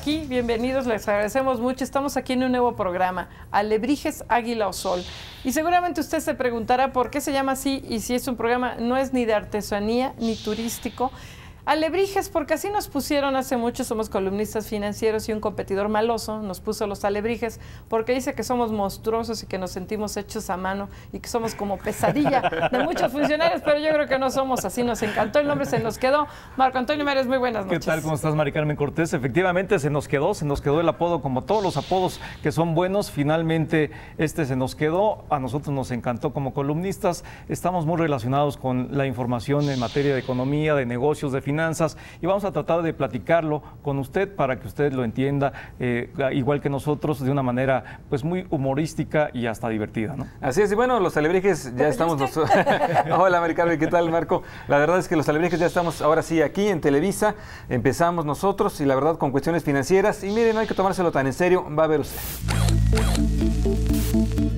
aquí, bienvenidos, les agradecemos mucho. Estamos aquí en un nuevo programa, Alebrijes, Águila o Sol. Y seguramente usted se preguntará por qué se llama así y si es un programa, no es ni de artesanía ni turístico. Alebrijes, porque así nos pusieron hace mucho, somos columnistas financieros y un competidor maloso nos puso los alebrijes porque dice que somos monstruosos y que nos sentimos hechos a mano y que somos como pesadilla de muchos funcionarios, pero yo creo que no somos así, nos encantó el nombre, se nos quedó. Marco Antonio Márez, muy buenas noches. ¿Qué tal? ¿Cómo estás, Mari Carmen Cortés? Efectivamente se nos quedó el apodo, como todos los apodos que son buenos, finalmente se nos quedó, a nosotros nos encantó como columnistas, estamos muy relacionados con la información en materia de economía, de negocios, de finanzas, y vamos a tratar de platicarlo con usted para que usted lo entienda igual que nosotros, de una manera pues muy humorística y hasta divertida, ¿no? Así es, y bueno, los alebrijes ya estamos nosotros. Hola, Mari Carmen, ¿qué tal, Marco? La verdad es que los alebrijes ya estamos ahora sí aquí en Televisa, empezamos nosotros y la verdad con cuestiones financieras, y miren, no hay que tomárselo tan en serio, va a ver usted.